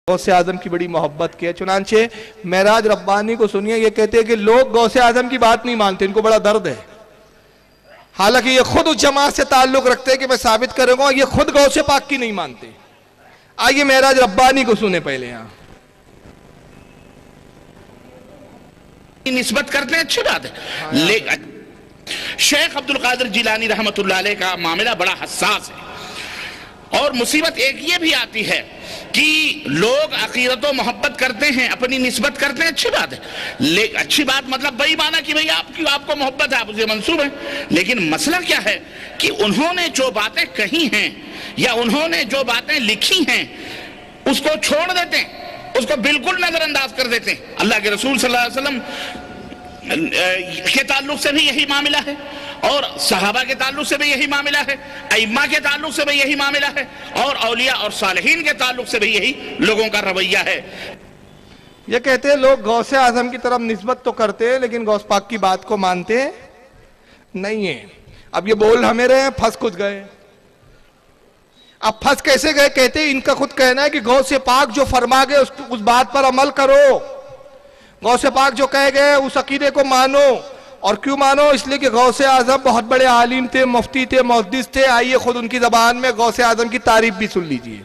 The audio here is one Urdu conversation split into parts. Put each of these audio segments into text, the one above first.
غوث اعظم کی بڑی محبت کی ہے۔ چنانچہ معراج ربانی کو سنیے، یہ کہتے ہیں کہ لوگ غوث اعظم کی بات نہیں مانتے، ان کو بڑا درد ہے، حالانکہ یہ خود اس جماعت سے تعلق رکھتے ہیں کہ میں ثابت کروں گا، یہ خود غوث پاک کی نہیں مانتے۔ آئیے معراج ربانی کو سنیں پہلے یہاں۔ نسبت کرتے ہیں اچھی بات ہے، لیکن شیخ عبدالقادر جیلانی رحمت اللہ علیہ کا معاملہ بڑا حساس ہے، اور مصیبت ایک یہ بھی آتی ہے کہ لوگ عقیدت و محبت کرتے ہیں، اپنی نسبت کرتے ہیں، اچھی بات ہے، لیکن اچھی بات مطلب بھائی مانا کہ بھئی آپ کو محبت ہے، آپ اسے منسوب ہیں، لیکن مسئلہ کیا ہے کہ انہوں نے جو باتیں کہی ہیں یا انہوں نے جو باتیں لکھی ہیں اس کو چھوڑ دیتے ہیں، اس کو بالکل نظر انداز کر دیتے ہیں۔ اللہ کے رسول صلی اللہ علیہ وسلم کے تعلق سے بھی یہی معاملہ ہے، اور صحابہ کے تعلق سے بھی یہی معاملہ ہے، ائمہ کے تعلق سے بھی یہی معاملہ ہے، اور اولیاء اور صالحین کے تعلق سے بھی یہی لوگوں کا رویہ ہے۔ یہ کہتے ہیں لوگ غوث اعظم کی طرف نسبت تو کرتے ہیں لیکن غوث پاک کی بات کو مانتے نہیں ہیں۔ اب یہ بول ہمیں رہے ہیں پھنس کچھ گئے۔ اب پھنس کیسے گئے؟ کہتے ہیں ان کا خود کہنا ہے کہ غوث پاک جو فرما گئے اس بات پر عمل کرو، غوث پاک جو کہہ گئے اس عقیدے کو مانو۔ اور کیوں مانو؟ اس لیے کہ غوث اعظم بہت بڑے عالم تھے، مفتی تھے، محدث تھے۔ آئیے خود ان کی زبان میں غوث اعظم کی تعریف بھی سن لیجئے۔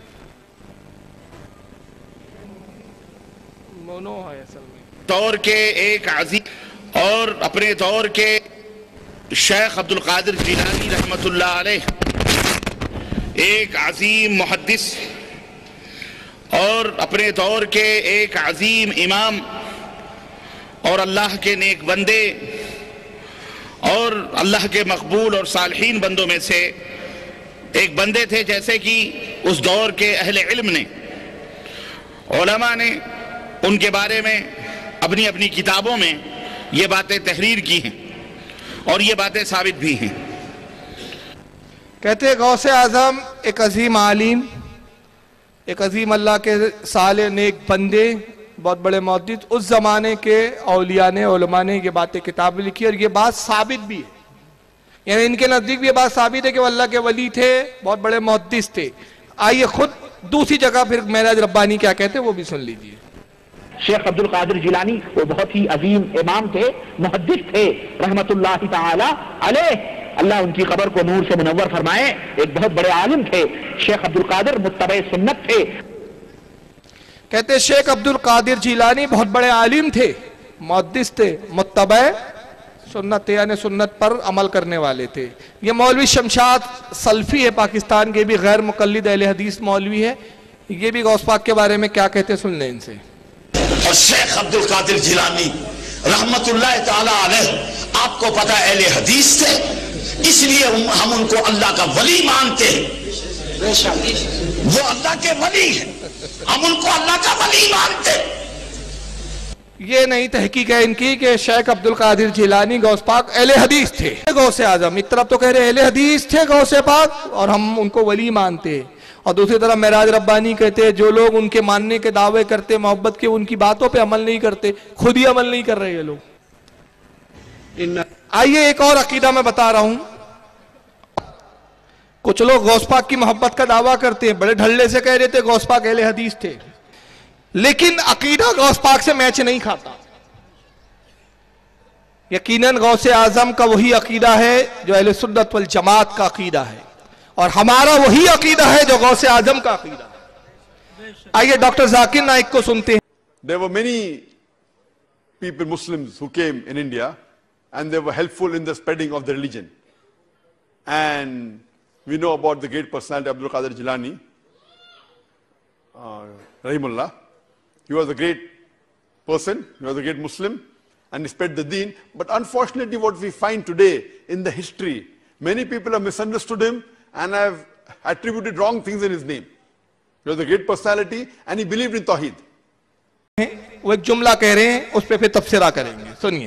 دور کے ایک عظیم اور اپنے دور کے شیخ عبدالقادر جیلانی رحمت اللہ علیہ ایک عظیم محدث اور اپنے دور کے ایک عظیم امام اور اللہ کے نیک بندے اور اللہ کے مقبول اور صالحین بندوں میں سے ایک بندے تھے، جیسے کہ اس دور کے اہل علم نے، علماء نے ان کے بارے میں اپنی اپنی کتابوں میں یہ باتیں تحریر کی ہیں اور یہ باتیں ثابت بھی ہیں۔ کہتے ہیں غوث اعظم ایک عظیم عالم، ایک عظیم اللہ کے صالح نیک بندے، بہت بڑے محدث، اس زمانے کے اولیاء نے، علماء نے یہ باتیں کتابیں لکھی اور یہ بات ثابت بھی ہے، یعنی ان کے نزدیک بھی یہ بات ثابت ہے کہ وہ اللہ کے ولی تھے، بہت بڑے محدث تھے۔ آئیے خود دوسری جگہ پھر معراج ربانی کیا کہتے ہیں وہ بھی سن لیجئے۔ شیخ عبدالقادر جیلانی وہ بہت ہی عظیم امام تھے، محدث تھے رحمت اللہ تعالی علیہ، اللہ ان کی قبر کو نور سے منور فرمائے، ایک بہت بڑے عالم تھے۔ شیخ عبدالقادر متبع سنت تھے۔ کہتے ہیں شیخ عبدالقادر جیلانی بہت بڑے عالم تھے، محدث تھے، متبع سنت تھے، یعنی سنت پر عمل کرنے والے تھے۔ یہ مولوی شمشاد سلفی ہے، پاکستان کے بھی غیر مقلد اہل حدیث مولوی ہے، یہ بھی غوث پاک کے بارے میں کیا کہتے ہیں سن لیں ان سے۔ اور شیخ عبدالقادر جیلانی رحمت اللہ تعالی علیہ آپ کو پتہ اہل حدیث تھے، اس لیے ہم ان کو اللہ کا ولی مانتے ہیں، وہ اللہ کے ولی ہیں، ہم ان کو اللہ کا ولی مانتے ہیں۔ یہ نہیں تحقیق ہے ان کی کہ شیخ عبدالقادر جیلانی غوث پاک اہل حدیث تھے۔ غوث اعظم ایک طرف تو کہہ رہے اہل حدیث تھے غوث پاک اور ہم ان کو ولی مانتے ہیں، اور دوسری طرف معراج ربانی کہتے ہیں جو لوگ ان کے ماننے کے دعوے کرتے، محبت کے، ان کی باتوں پہ عمل نہیں کرتے، خود ہی عمل نہیں کر رہے یہ لوگ۔ آئیے ایک اور عقیدہ میں بتا رہا ہوں۔ کچھ لوگ غوث پاک کی محبت کا دعویٰ کرتے ہیں، بڑے ڈھلے سے کہہ رہے تھے غوث پاک اہل حدیث تھے، لیکن عقیدہ غوث پاک سے میچ نہیں کھاتا۔ یقیناً غوث اعظم کا وہی عقیدہ ہے جو اہل سنت والجماعت کا عقیدہ ہے، اور ہمارا وہی عقیدہ ہے جو غوث اعظم کا عقیدہ ہے۔ آئیے ڈاکٹر ذاکر نائک کو سنتے ہیں۔ There were many people, Muslims, who came in India and they were helpful in the spreading of the religion. And we know about the great personality Abdul Qadir Jilani, Rahimullah. He was a great person, he was a great Muslim, and he spread the deen. But unfortunately what we find today in the history, many people have misunderstood him and have attributed wrong things in his name. He was a great personality and he believed in Tawheed. وہ ایک جملہ کہہ رہے ہیں، اس پہ پھر تبصرہ کریں گے، سنیے۔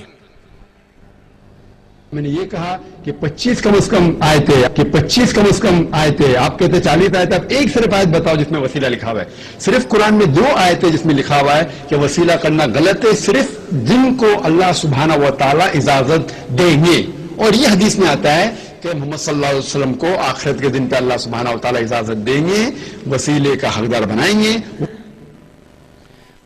میں نے یہ کہا کہ 25 کم از کم آیتیں، آپ کہتے 40 آیتیں، آپ ایک صرف آیت بتاؤ جس میں وسیلہ لکھا ہوا ہے۔ صرف قرآن میں 2 آیتیں جس میں لکھا ہوا ہے کہ وسیلہ کرنا غلط ہے، صرف جن کو اللہ سبحانہ و تعالیٰ اجازت دیں گے، اور یہ حدیث میں آتا ہے کہ محمد صلی اللہ علیہ وسلم کو آخرت کے دن پہ اللہ سبحانہ و تعالیٰ اجازت دیں گے، وسیلے کا حقدار بنائیں گے۔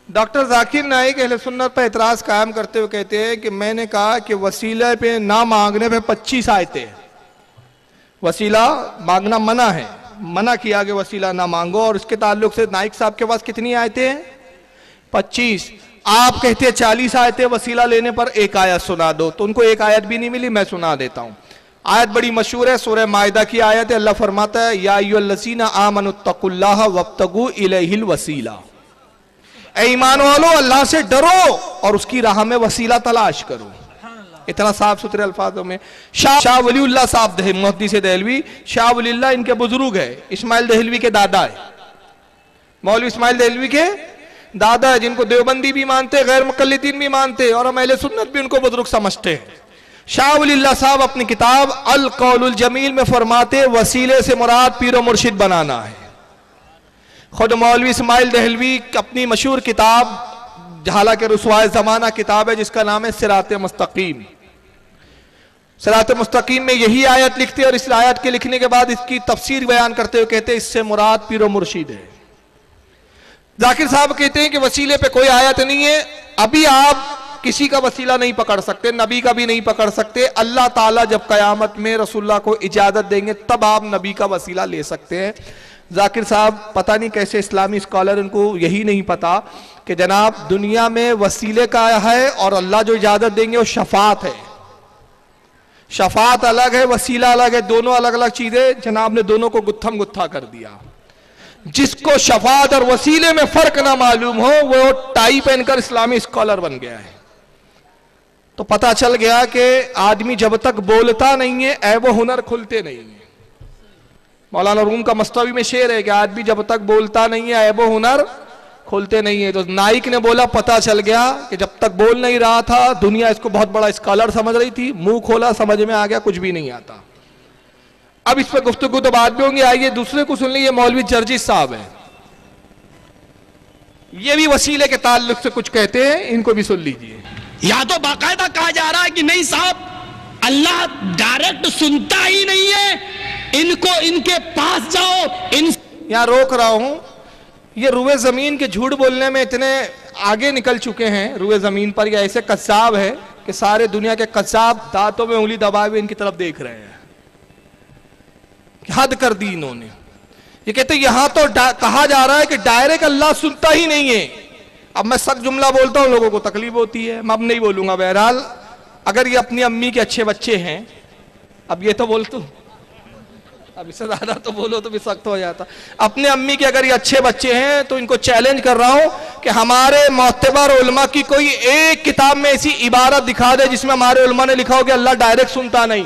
ڈاکٹر ذاکر نائک اہل سنت پر اعتراض قائم کرتے ہوئے کہتے ہیں کہ میں نے کہا کہ وسیلہ پہ نہ مانگنے پہ 25 آیتیں ہیں. وسیلہ مانگنا منع ہے، منع کیا کہ وسیلہ نہ مانگو، اور اس کے تعلق سے نائک صاحب کے پاس کتنی آیتیں ہیں؟ 25. آپ کہتے ہیں 40 آیتیں وسیلہ لینے پر ایک آیت سنا دو، تو ان کو ایک آیت بھی نہیں ملی. میں سنا دیتا ہوں. آیت بڑی مشہور ہے، سورہ مائدہ کی آیت ہے. اللہ فرماتا ہے یا ایھا الذین آمنوا اتقوا اللہ وابتغوا الیہ الوسیلہ، اے ایمان والو اللہ سے ڈرو اور اس کی راہ میں وسیلہ تلاش کرو. اتنا صاف ستھرے الفاظوں میں. شاہ ولی اللہ صاحب محدث دہلوی، شاہ ولی اللہ ان کے بزرگ ہے، اسماعیل دہلوی کے دادا ہے، مولوی اسماعیل دہلوی کے دادا ہے، جن کو دیوبندی بھی مانتے، غیر مقلدین بھی مانتے، اور ہم اہل سنت بھی ان کو بزرگ سمجھتے ہیں. شاہ ولی اللہ صاحب اپنی کتاب القول الجمیل میں فرماتے وسیلے سے مراد پیر و مرشد بنانا ہے. خود مولوی اسماعیل دہلوی اپنی مشہور کتاب، حالانکہ رسوائے زمانہ کتاب ہے، جس کا نام ہے صراط مستقیم. صراط مستقیم میں یہی آیت لکھتے، اور اس آیت کے لکھنے کے بعد اس کی تفسیر بیان کرتے ہوئے کہتے اس سے مراد پیر و مرشد ہے. ذاکر صاحب کہتے ہیں کہ وسیلے پہ کوئی آیت نہیں ہے. ابھی آپ کسی کا وسیلہ نہیں پکڑ سکتے، نبی کا بھی نہیں پکڑ سکتے. اللہ تعالیٰ جب قیامت میں رسول اللہ کو اجازت دیں گے تب آپ نبی کا وسیلہ لے سکتے ہیں. ذاکر صاحب پتہ نہیں کیسے اسلامی اسکالر، ان کو یہی نہیں پتا کہ جناب دنیا میں وسیلے کا ہے اور اللہ جو اجازت دیں گے وہ شفاعت ہے. شفاعت الگ ہے، وسیلہ الگ ہے، دونوں الگ الگ چیزیں. جناب نے دونوں کو گتھم گتھا کر دیا. جس کو شفاعت اور وسیلے میں فرق نہ معلوم ہو وہ ٹائی پہن کر اسلامی اسکالر بن گیا ہے. تو پتہ چل گیا کہ آدمی جب تک بولتا نہیں ہے عیب و ہنر کھلتے نہیں ہیں. مولانا روم کا مستوی میں شعر ہے کہ آدمی جب تک بولتا نہیں ہے عیب و ہنر کھلتے نہیں ہیں. تو نائک نے بولا، پتہ چل گیا کہ جب تک بول نہیں رہا تھا دنیا اس کو بہت بڑا اسکالر سمجھ رہی تھی، منہ کھولا سمجھ میں آ گیا کچھ بھی نہیں آتا. اب اس پہ گفتگو تو بعد میں ہوں گی. آئیے دوسرے کو سن لیں. یہ مولوی جرجس صاحب ہیں، یہ بھی وسیلے کے تعلق سے کچھ کہتے ہیں، ان کو بھی سن لیجئے. یا تو باقاعدہ کہا جا رہا ہے کہ نہیں صاحب اللہ ڈائریکٹ سنتا ہی نہیں ہے، ان کو ان کے پاس جاؤ. یہاں روک رہا ہوں. یہ روئے زمین کے جھوٹ بولنے میں اتنے آگے نکل چکے ہیں روئے زمین پر. یہ ایسے قذاب ہے کہ سارے دنیا کے قذاب دانتوں میں انگلی دبائے ہوئے ان کی طرف دیکھ رہے ہیں. حد کر دی انہوں نے. یہ کہتے ہیں یہاں تو کہا جا رہا ہے کہ ڈائریکٹ اللہ سنتا ہی نہیں ہے. اب میں سخت جملہ بولتا ہوں لوگوں کو تکلیف ہوتی ہے، میں اب نہیں بولوں گا. بہرحال اگر یہ اپنی امی کے اچھے بچے ہیں، اب یہ تو بولتا ہوں، اب اس سے زیادہ تو بولو تو بھی سخت ہو جاتا. اپنے امی کے اگر یہ اچھے بچے ہیں تو ان کو چیلنج کر رہا ہوں کہ ہمارے معتبر علماء کی کوئی ایک کتاب میں ایسی عبارت دکھا دے جس میں ہمارے علماء نے لکھا ہو کہ اللہ ڈائریکٹ سنتا نہیں.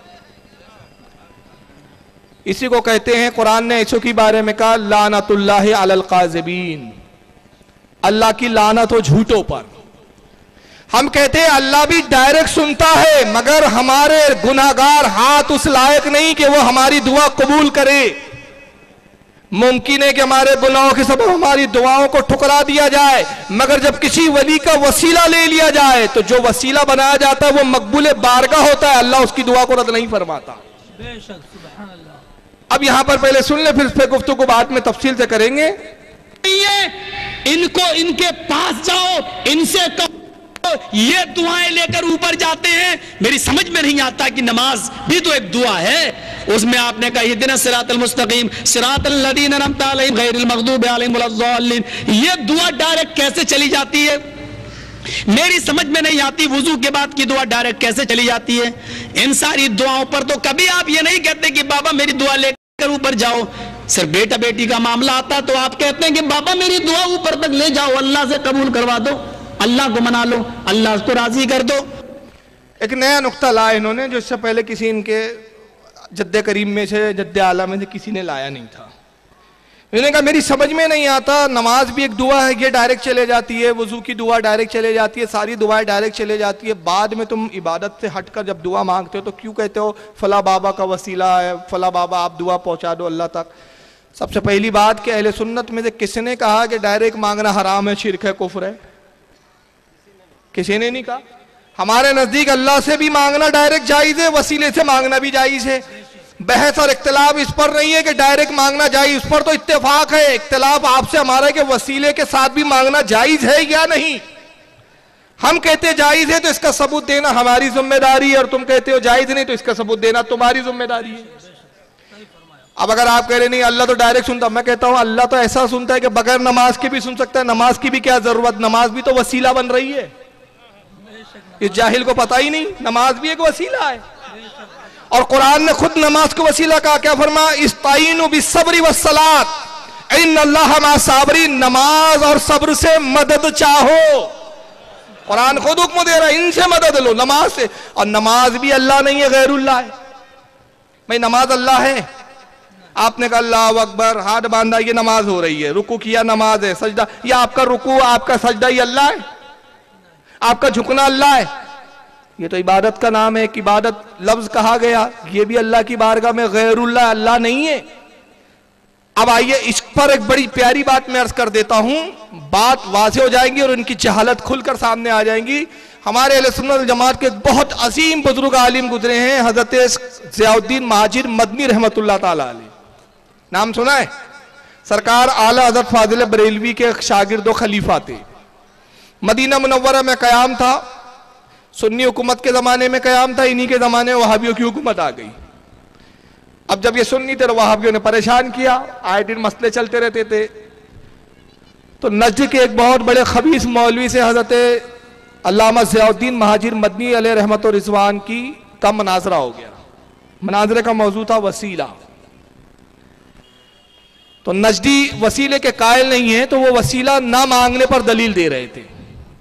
اسی کو کہتے ہیں، قرآن نے ایسوں کی بارے میں کہا لعنت اللہ علی القاذبین، اللہ کی لعنت ہو جھوٹوں پر. ہم کہتے ہیں اللہ بھی ڈائریکٹ سنتا ہے مگر ہمارے گناہگار ہاتھ اس لائق نہیں کہ وہ ہماری دعا قبول کرے. ممکن ہے کہ ہمارے گناہوں کے سبب ہماری دعاؤں کو ٹھکرا دیا جائے، مگر جب کسی ولی کا وسیلہ لے لیا جائے تو جو وسیلہ بنایا جاتا ہے وہ مقبول بارگاہ ہوتا ہے، اللہ اس کی دعا کو رد نہیں فرماتا. بے شک سبحان اللہ. اب یہاں پر پہلے سن لیں، پھر گفتگو بعد میں تفصیل سے کریں گے. ان کو ان کے پاس جاؤ، ان سے کہو، یہ دعائیں لے کر اوپر جاتے ہیں. میری سمجھ میں نہیں آتا کہ نماز بھی تو ایک دعا ہے. اس میں آپ نے کہا اہدنا الصراط المستقیم صراط الذین انعمت علیہم غیر المغضوب علیہم ولا الضالین. یہ دعا ڈائریکٹ کیسے چلی جاتی ہے؟ میری سمجھ میں نہیں آتی. وضو کے بعد کی دعا ڈائریکٹ کیسے چلی جاتی ہے؟ ان ساری دعاؤں پر تو کبھی آپ یہ نہیں کہتے کہ بابا میری دعا لے کر اوپر جاؤ. صرف بیٹا بیٹی کا معاملہ آتا تو آپ کہتے ہیں کہ بابا میری دعا اوپر تک لے جاؤ، اللہ سے قبول کروا دو، اللہ کو منا لو، اللہ اس کو راضی کر دو. ایک نیا نقطہ لایا انہوں نے جو اس سے پہلے کسی ان کے جد کریم میں سے، جد اعلیٰ میں سے کسی نے لایا نہیں تھا. انہوں نے کہا میری سمجھ میں نہیں آتا، نماز بھی ایک دعا ہے، یہ ڈائریکٹ چلے جاتی ہے، وضو کی دعا ڈائریکٹ چلے جاتی ہے، ساری دعائیں ڈائریکٹ چلے جاتی ہے. بعد میں تم عبادت سے ہٹ کر جب دعا مانگتے ہو تو کیوں کہتے ہو فلاں بابا کا وسیلہ ہے، فلاں بابا آپ دعا پہنچا دو اللہ تک. سب سے پہلی بات کہ اہل سنت میں سے کس نے کہا کہ ڈائریکٹ مانگنا حرام ہے، شرک ہے، کفر ہے؟ کسی نے نہیں کہا. ہمارے نزدیک اللہ سے بھی مانگنا ڈائریکٹ جائز ہے، وسیلے سے مانگنا بھی جائز ہے. بحث اور اختلاف اس پر نہیں ہے کہ ڈائریکٹ مانگنا جائز، اس پر تو اتفاق ہے. اختلاف آپ سے ہمارا ہے کہ وسیلے کے ساتھ بھی مانگنا جائز ہے یا نہیں. ہم کہتے ہیں جائز ہے تو اس کا ثبوت دینا ہماری ذمہ داری ہے، اور تم کہتے ہو جائز نہیں تو اس کا ثبوت دینا تمہاری ذمہ داری ہے. اب اگر آپ کہہ رہے نہیں اللہ تو ڈائریکٹ سنتا، میں کہتا ہوں اللہ تو ایسا سنتا ہے کہ بغیر نماز کے بھی سن سکتا ہے. نماز کی بھی کیا ضرورت، نماز بھی تو وسیلہ بن رہی ہے. اس جاہل کو پتہ ہی نہیں نماز بھی ایک وسیلہ ہے. اور قرآن نے خود نماز کو وسیلہ کہا، کیا فرمایا؟ استعینوا بالصبر والصلاۃ ان اللہ مع الصابرین، نماز اور صبر سے مدد چاہو. قرآن خود حکم دے رہا ہے ان سے مدد لو، نماز سے. اور نماز بھی اللہ نہیں ہے، غیر اللہ ہے. بھائی نماز اللہ ہے، آپ نے کہا اللہ اکبر، ہاتھ باندھا، یہ نماز ہو رہی ہے. رکوع کیا، نماز ہے. سجدہ، یہ آپ کا رکوع آپ کا سجدہ یہ اللہ ہے، آپ کا جھکنا اللہ ہے. یہ تو عبادت کا نام ہے، ایک عبادت لفظ کہا گیا، یہ بھی اللہ کی بارگاہ میں غیر اللہ، اللہ نہیں ہے. اب آئیے اس پر ایک بڑی پیاری بات میں عرض کر دیتا ہوں، بات واضح ہو جائیں گی اور ان کی جہالت کھل کر سامنے آ جائیں گی. ہمارے اہل سنت والجماعت کے بہت عظیم بزرگ عالم گزرے ہیں، حضرت ضیاء الدین مہاجر مدنی رحمت اللہ تعالی علیہ، نام سنا ہے؟ سرکار اعلیٰ حضرت فاضل بریلوی کے شاگرد و خلیفہ تھے. مدینہ منورہ میں قیام تھا، سنی حکومت کے زمانے میں قیام تھا، انہی کے زمانے میں وہابیوں کی حکومت آ گئی. اب جب یہ سنی تھے تو وہابیوں نے پریشان کیا، آئے دن مسئلے چلتے رہتے تھے. تو نجد کے ایک بہت بڑے خبیث مولوی سے حضرت علامہ ضیاء الدین مہاجر مدنی علیہ رحمت و رضوان کا مناظرہ ہو گیا. مناظرے کا موضوع تھا وسیلہ. تو نجدی وسیلے کے قائل نہیں ہیں، تو وہ وسیلہ نہ مانگنے پر دلیل دے رہے تھے.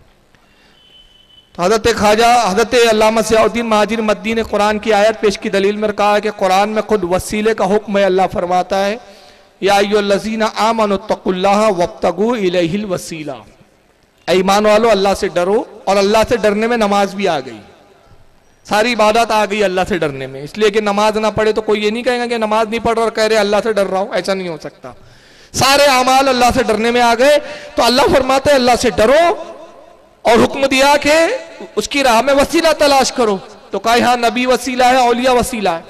تو حضرت علامہ ضیاء الدین مہاجر مدنی نے قرآن کی آیت پیش کی دلیل میں کہا کہ قرآن میں خود وسیلے کا حکم ہے. اللہ فرماتا ہے یا ایھا الذین آمنوا اتقوا اللہ وابتغوا الیہ الوسیلہ، اے ایمان والو اللہ سے ڈرو. اور اللہ سے ڈرنے میں نماز بھی آ گئی، ساری عبادت آ گئی اللہ سے ڈرنے میں. اس لیے کہ نماز نہ پڑھے تو کوئی یہ نہیں کہے گا کہ نماز نہیں پڑھ رہا اور کہہ رہے اللہ سے ڈر رہا ہوں، ایسا نہیں ہو سکتا. سارے اعمال اللہ سے ڈرنے میں آ گئے. تو اللہ فرماتا ہے اللہ سے ڈرو، اور حکم دیا کہ اس کی راہ میں وسیلہ تلاش کرو. تو کہا ہاں نبی وسیلہ ہے، اولیاء وسیلہ ہے.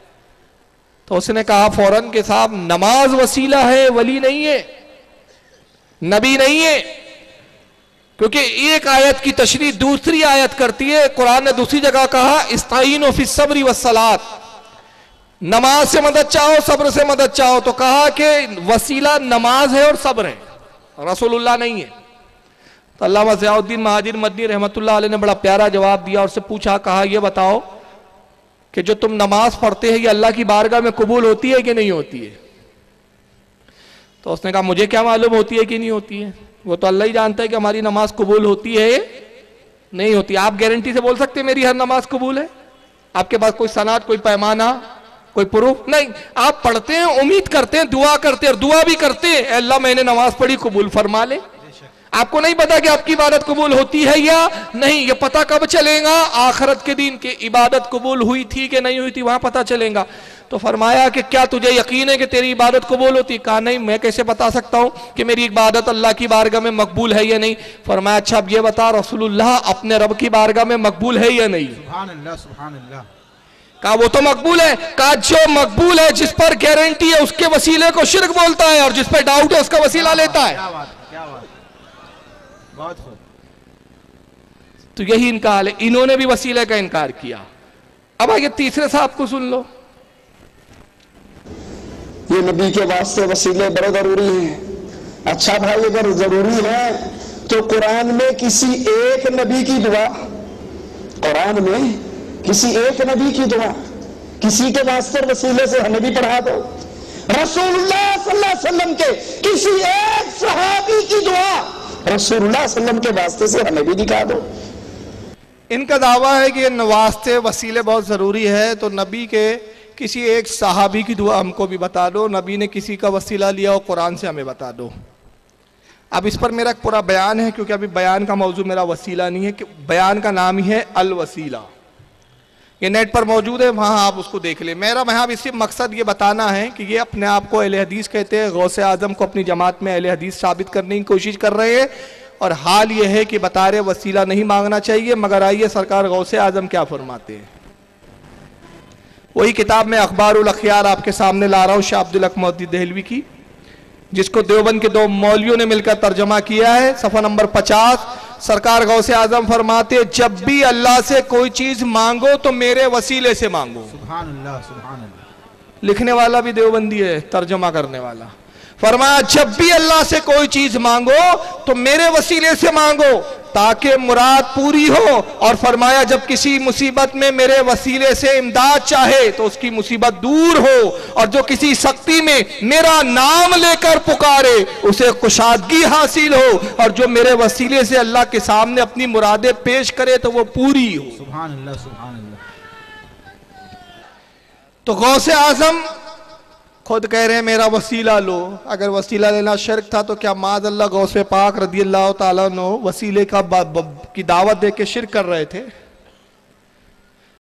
تو اس نے کہا فوراً کہ صاحب نماز وسیلہ ہے، ولی نہیں ہے، نبی نہیں ہے. کیونکہ ایک آیت کی تشریح دوسری آیت کرتی ہے. قرآن نے دوسری جگہ کہا استعینوا فی الصبر والصلاۃ، نماز سے مدد چاہو، صبر سے مدد چاہو. تو کہا کہ وسیلہ نماز ہے اور صبر ہے، رسول اللہ نہیں ہے. تو علامہ ضیاء الدین مہاجر مدنی رحمت اللہ علیہ نے بڑا پیارا جواب دیا اور سے پوچھا، کہا یہ بتاؤ کہ جو تم نماز پڑھتے ہیں یہ اللہ کی بارگاہ میں قبول ہوتی ہے کہ نہیں ہوتی ہے؟ تو اس نے کہا مجھے کیا معلوم ہوتی ہے کہ نہیں ہوتی ہے، وہ تو اللہ ہی جانتا ہے کہ ہماری نماز قبول ہوتی ہے نہیں ہوتی. آپ گارنٹی سے بول سکتے ہیں میری ہر نماز قبول ہے؟ آپ کے پاس کوئی سند، کوئی پیمانہ، کوئی پروف نہیں. آپ پڑھتے ہیں، امید کرتے ہیں، دعا کرتے ہیں، اور دعا بھی کرتے ہیں اے اللہ میں نے نماز پڑھی قبول فرما لے. آپ کو نہیں پتا کہ آپ کی عبادت قبول ہوتی ہے یا نہیں. یہ پتا کب چلے گا؟ آخرت کے دن کہ عبادت قبول ہوئی تھی کہ نہیں ہوئی تھی، وہاں پتا چلے گا. تو فرمایا کہ کیا تجھے یقین ہے کہ تیری عبادت قبول ہوتی؟ کہا نہیں، میں کیسے بتا سکتا ہوں کہ میری عبادت اللہ کی بارگاہ میں مقبول ہے یا نہیں. فرمایا اچھا اب یہ بتا رسول اللہ اپنے رب کی بارگاہ میں مقبول ہے یا نہیں؟ سبحان اللہ سبحان اللہ. کہا وہ تو مقبول ہے. کہا جو مقبول ہے، جس پر گارنٹی ہے اس کے وسیلے کو شرک بولتا ہے، اور جس پر ڈاؤٹ ہے اس کا وسیلہ لیتا ہے. کیا بات ہے، کیا بات ہے، بہت خوب. تو یہی ان کا حال ہے. انہوں نے بھی وسیلے کا انکار کیا. اب آئیے تیسرے صاحب کو سن لو. یہ نبی کے واسطے وسیلے بڑے ضروری ہیں. اچھا بھائی اگر ضروری ہے تو قرآن میں کسی ایک نبی کی دعا، قرآن میں کسی ایک نبی کی دعا، کسی کے واسطے وسیلے سے ہمیں بھی پڑھا دو. رسول اللہ صلی اللہ علیہ وسلم کے کسی ایک صحابی کی دعا رسول اللہ صلی اللہ علیہ وسلم کے واسطے سے ہمیں بھی دکھا دو. ان کا دعویٰ ہے کہ واسطے وسیلے بہت ضروری ہے، تو نبی کے کسی ایک صحابی کی دعا ہم کو بھی بتا دو. نبی نے کسی کا وسیلہ لیا ہو قرآن سے ہمیں بتا دو. اب اس پر میرا ایک پورا بیان ہے، کیونکہ ابھی بیان کا موضوع میرا وسیلہ نہیں ہے، کہ بیان کا نام ہی ہے الوسیلہ. یہ نیٹ پر موجود ہے، وہاں آپ اس کو دیکھ لیں. میرا وہاں بھی صرف مقصد یہ بتانا ہے کہ یہ اپنے آپ کو اہل حدیث کہتے ہیں، غوث اعظم کو اپنی جماعت میں اہل حدیث ثابت کرنے کی کوشش کر رہے ہیں، اور حال یہ ہے کہ بتا رہے وسیلہ نہیں مانگنا چاہیے. مگر آئیے سرکار غوث اعظم کیا فرماتے ہیں. वही किताब में अखबारुल अखयार आपके सामने ला रहा हूं, शाह अब्दुल हक मोहद्दी देहलवी की, जिसको देवबंद के 2 मौलवियों ने मिलकर तर्जमा किया है। सफ़ा नंबर 50। सरकार गौसे आजम फरमाते, जब भी अल्लाह से कोई चीज मांगो तो मेरे वसीले से मांगो। सुभान अल्लाह, सुभान अल्लाह। लिखने वाला भी देवबंदी है, तर्जमा करने वाला। फरमाया जब भी अल्लाह से कोई चीज मांगो तो मेरे वसीले से मांगो ताकि मुराद पूरी हो। और फरमाया जब किसी मुसीबत में मेरे वसीले से इमदाद चाहे तो उसकी मुसीबत दूर हो, और जो किसी सख्ती में मेरा नाम लेकर पुकारे उसे कुशादगी हासिल हो, और जो मेरे वसीले से अल्लाह के सामने अपनी मुरादें पेश करे तो वो पूरी हो। सुभान अल्लाह, सुभान अल्लाह। तो गौसे आजम खुद कह रहे हैं मेरा वसीला लो। अगर वसीला लेना शिर्क था तो क्या माज़ अल्लाह गौसे पाक रदी अल्लाह ताला अन्हु वसीले की दावत दे के शिर्क कर रहे थे?